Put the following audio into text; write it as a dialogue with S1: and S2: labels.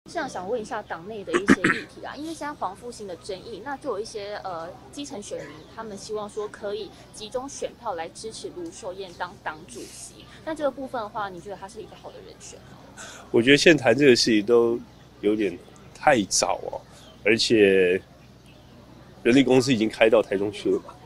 S1: 这样想问一下党内的一些议题啊，因为现在黄复兴的争议，那就有一些基层选民，他们希望说可以集中选票来支持卢秀燕当党主席。那这个部分的话，你觉得他是一个好的人选吗？
S2: 我觉得现在谈这个事情都有点太早哦，而且人力公司已经开到台中去了嘛，